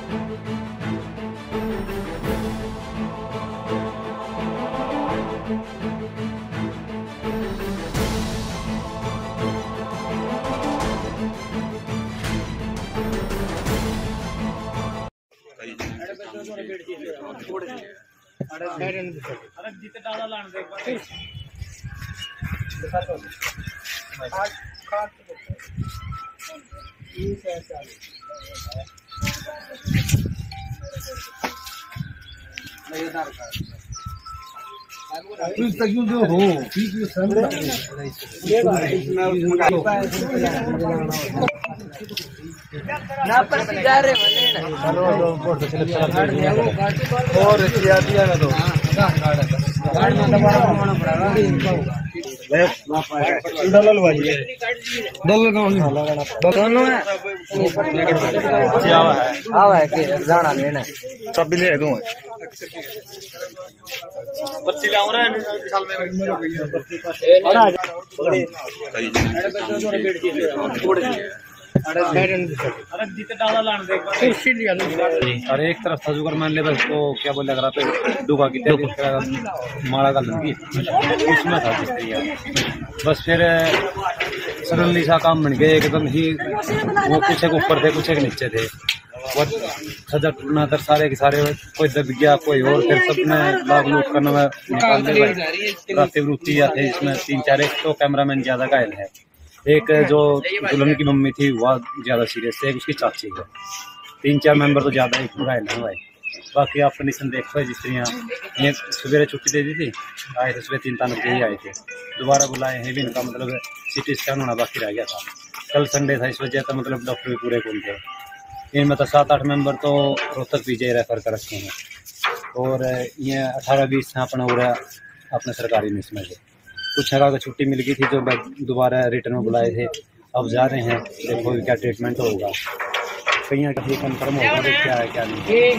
अरे एक तरफ था जुगर मान ले बस तो क्या बोले अगर आप डूबा की माड़ा का लगी उसमें था बस फिर सडनली सा काम बन गया एकदम ही। वो कुछ एक ऊपर थे कुछ एक नीचे थे और सजा टूटना तर सारे के सारे कोई दब गया कोई और फिर सबने लाग लूट करना में निकालने वृत्ति थे इसमें 3-4 एक तो कैमरामैन ज्यादा घायल है। एक जो दुल्हन की मम्मी थी वह ज्यादा सीरियस है, एक उसकी चाची है। 3-4 मेंबर तो ज्यादा ही घायल है भाई। बाकी आप कंडीशन देखो जिस तरह ये सवेरे छुट्टी दे दी थी, आए थे सुबह 3 बजे ही आए थे, दोबारा बुलाए हैं भी इनका मतलब CT स्कैन होना बाकी रह गया था। कल संडे था इस वजह से मतलब डॉक्टर भी पूरे कौन थे। इनमें तो 7-8 मेंबर तो रोहतक PGI रेफर कर रखे हैं और ये 18-20 हैं अपने सरकारी में। इसमें से कुछ जगह को छुट्टी मिल गई थी जो दोबारा रिटर्न में बुलाए थे, अब जा रहे हैं देखो क्या ट्रीटमेंट होगा, कहीं कहीं कन्फर्म होगा क्या है क्या नहीं।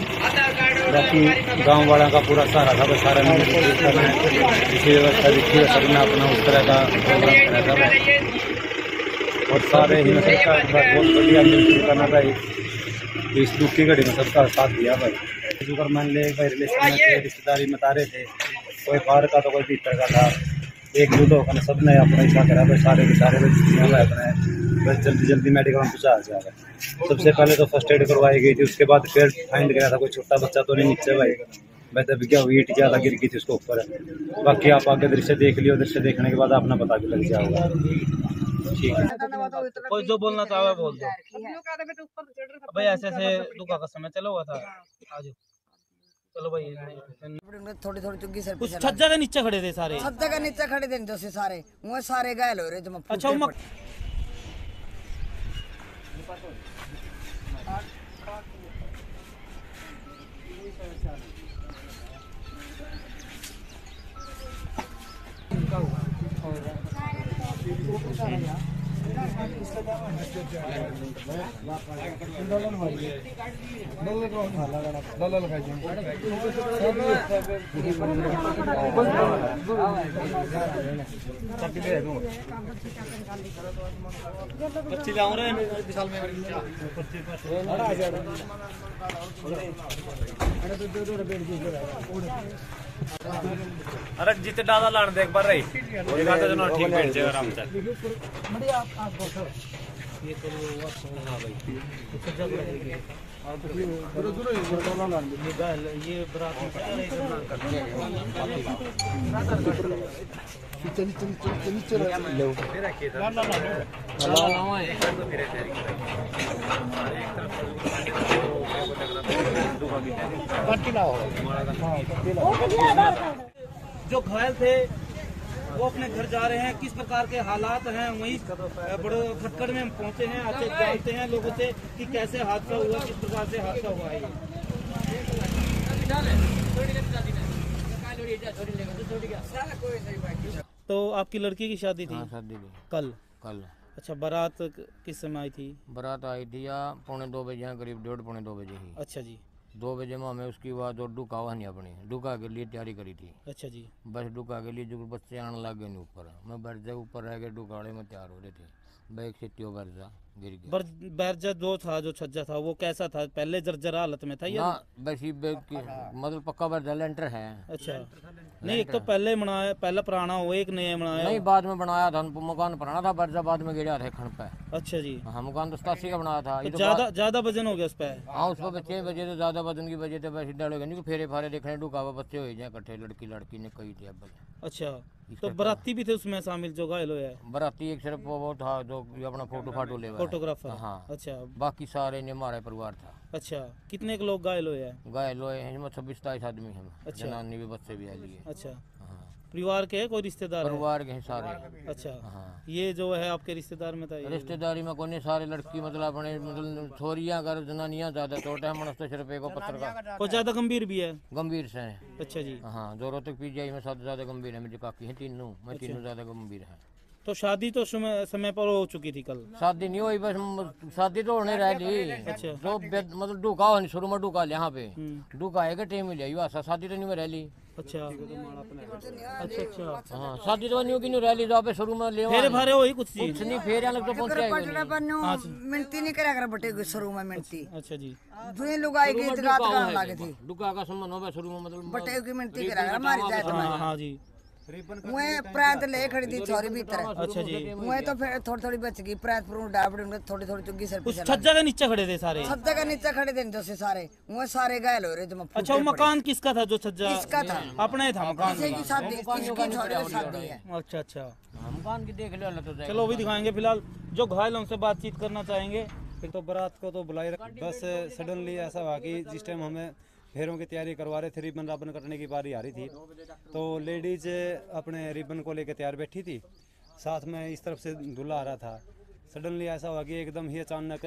बाकी गांव वालों का पूरा सहारा था, बस सारा इसी व्यवस्था देखिए सबने अपना उस तरह का प्रोग्राम करा था और सारे ही सरकार के साथ बहुत बढ़िया मिलजुल करना भाई। इस दुख की घड़ी में सबका साथ दिया भाई। जुगर मान ले भाई रिलेशन में थे, रिश्तेदारी में तारे थे, कोई बाहर का तो कोई भीतर का था, एकजुट होकर सबने अपना हिस्सा करा भाई। सारे के सारे अपने बस जल्दी मेडिकल में पहुँचा जाएगा। सबसे पहले तो फर्स्ट एड करवाई गई थी, उसके बाद फिर फाइंड गया था कोई छोटा बच्चा तो नहीं नीचे भाई, मैं तब क्या ईट ज्यादा गिर गई थी उसके ऊपर। बाकी आप आगे दृश्य देख लियो, दृश्य देखने के बाद अपना पता भी लग जाएगा। ठीक है, कोई जो बोलना चाहे बोल दो भाई। ऐसे ऐसे दुखा का समय चला हुआ था आज। चलो भाई थोड़ी थोड़ी चुग्गी सर कुछ छज्जा के नीचे खड़े थे, सारे छज्जा के नीचे खड़े थे जैसे सारे वो सारे घायल हो रहे थे। अच्छा अरे जितने डाला लाने देख बार रही ठीक बैठ जाएगा आराम से। ये तो हाँ भाई ये बरात जो घायल थे वो अपने घर जा रहे हैं। किस प्रकार के हालात हैं वहीं बड़े खटकड़ में पहुंचे हैं। अच्छे जानते हैं लोगों से कि कैसे हादसा हुआ, किस प्रकार से हादसा हुआ है। तो आपकी लड़की की शादी थी? हाँ, शादी थी कल। अच्छा, बारात किस समय आई थी? बारात आई थी या 1:45 बजे, करीब 1:30-1:45 बजे ही। अच्छा जी। 2 बजे में हमें उसकी बाद और डुका हुआ नहीं, अपनी डुका के लिए तैयारी करी थी। अच्छा जी। बस डुका के लिए जो बच्चे आने लग गए नहीं ऊपर, मैं बैठ जा ऊपर रह गए, डुकाड़े में तैयार हो रहे थे, बैग से त्यो बैठ जा गिर गया। बैरजा जो था, जो छज्जा था, वो कैसा था? पहले जर्जर हालत में था या? ना बस ये मतलब पक्का बर्जा लेंटर है। अच्छा, नहीं एक तो पहले बनाया, पहला पुराना हो, एक नया बनाया। नहीं बाद में बनाया था, मकान पुराना था, बर्जा बाद में गिरा था खण पे। अच्छा जी। हाँ मकान तो 87 का बनाया था। ये तो ज्यादा वजन हो गया उस पे? हाँ उस पर बच्चे वजह तो ज्यादा वजन की वजह से वैसे डर हो गया, नहीं फेरे फारे देखने डुकावा बच्चे हो जाए इकट्ठे, लड़की ने कही थी। अब अच्छा, तो बराती भी थे उसमें शामिल जो घायल हुआ है? बराती एक सिर्फ वो था जो अपना फोटो ले फोटोग्राफर? हाँ। अच्छा, बाकी सारे ने हमारा परिवार था। अच्छा, कितने लोग घायल हुए हैं? घायल हुए हैं 26-27 आदमी हैं। अच्छा। जनानी भी बच्चे भी आ लिए। अच्छा, हाँ परिवार के है, कोई रिश्तेदार है? परिवार के हैं सारे। अच्छा, हाँ ये जो है आपके रिश्तेदार में था? रिश्तेदारी में कोने सारे लड़की मतलब अपने मतलब छोरियां अगर जनानियां ज्यादा छोटे हैं मनस्ते सिर्फ एक पत्थर का कोई ज्यादा गंभीर भी है? गंभीर से हैं। अच्छा जी। हाँ जोरों तक पीजीआई में सबसे ज्यादा गंभीर है मेरी काकी है तीनों, मैं तीनों ज्यादा गंभीर है। तो शादी तो समय पर हो चुकी थी कल? शादी नहीं हुई, बस शादी तो होने रही। अच्छा। जो मतलब डूका हो शुरू में डूका लिया यहाँ पे डूका है टाइम में लिया शादी तो नहीं में रह ली। अच्छा अच्छा अच्छा। हाँ शादी तो नहीं की रह ली, जो शुरू में ले फेरे फारे हो ही कुछ जी? कुछ नहीं फेरे अलग तो पहुंचे मिनती नहीं करा कर बटे शुरू में मिनती। अच्छा जी। दुई लुगाई की इतगात करने लगे थी। डूका का संबंध हो शुरू में मतलब बटे की मिनती करा कर हमारी जात में। हाँ जी। मैं प्रांत ले खड़ी थी छोरी भीतर। अच्छा जी। मैं तो फिर थोड़ी थोड़ी बच गई, प्रांत पर डाबड़ी में थोड़ी थोड़ी चुग्गी सर उस छज्जा के नीचे खड़े थे सारे? छज्जा के नीचे खड़े थे जो से सारे, वो सारे घायल हो रहे थे। अच्छा, वो मकान किसका था जो छज्जा? इसका था, अपना ही था मकान? किसी की शादी, इसकी छोरी की शादी है। अच्छा अच्छा, मकान की देख लो तो चलो अभी दिखाएंगे। फिलहाल जो घायल उनसे बातचीत करना चाहेंगे। फिर तो बारात को तो बुलाई बस सडनली ऐसा हुआ कि जिस टाइम हमें फेरों की तैयारी करवा रहे थे, रिबन राबन कटने की बारी आ रही थी, तो लेडीज अपने रिबन को लेकर तैयार बैठी थी, साथ में इस तरफ से दूल्हा आ रहा था। सडनली ऐसा हुआ कि एकदम ही अचानक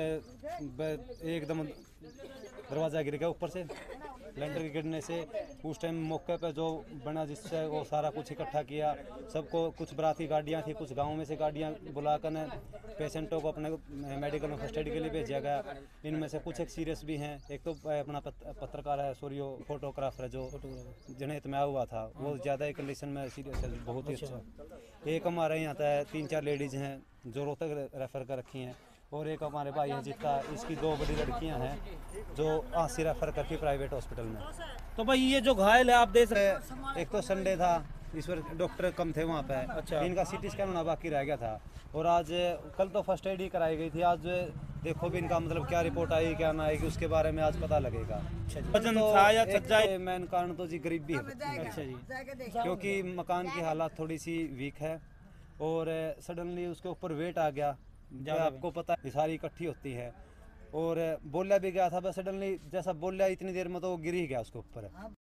एकदम दरवाज़ा गिर गया ऊपर से, लेंटर के गिरने से। उस टाइम मौके पर जो बना जिससे वो सारा कुछ इकट्ठा किया, सबको, कुछ बराती गाड़ियाँ थी, कुछ गाँव में से गाड़ियाँ बुलाकर पेशेंटों को अपने मेडिकल में फर्स्ट एड के लिए भेजा गया। इनमें से कुछ एक सीरियस भी हैं। एक तो अपना पत्रकार है, सूर्यो फोटोग्राफर है, जो जनहित में आया हुआ था, वो ज़्यादा ही कंडीशन में सीरियस है, बहुत ही अच्छा। एक हमारे यहाँ था 3-4 लेडीज़ हैं जो रोहतक रेफ़र कर रखी हैं, और एक हमारे भाई हैं जिसका, इसकी 2 बड़ी लड़कियां हैं जो आंसी रेफर करके प्राइवेट हॉस्पिटल में। तो भाई ये जो घायल है आप देख रहे हैं, एक तो संडे था, इस पर डॉक्टर कम थे वहाँ पे। अच्छा। इनका सीटी स्कैन होना बाकी रह गया था, और आज कल तो फर्स्ट एड ही कराई गई थी। आज देखो भी इनका मतलब क्या रिपोर्ट आई क्या ना आएगी उसके बारे में आज पता लगेगा। वजन था या छज्जा? मेन कारण तो जी गरीबी है। अच्छा जी। क्योंकि मकान की हालत थोड़ी सी वीक है, और सडनली उसके ऊपर वेट आ गया। आपको पता है सारी इकट्ठी होती है, और बोला भी गया था, बस सडनली जैसा बोला इतनी देर में तो वो गिर ही गया उसके ऊपर।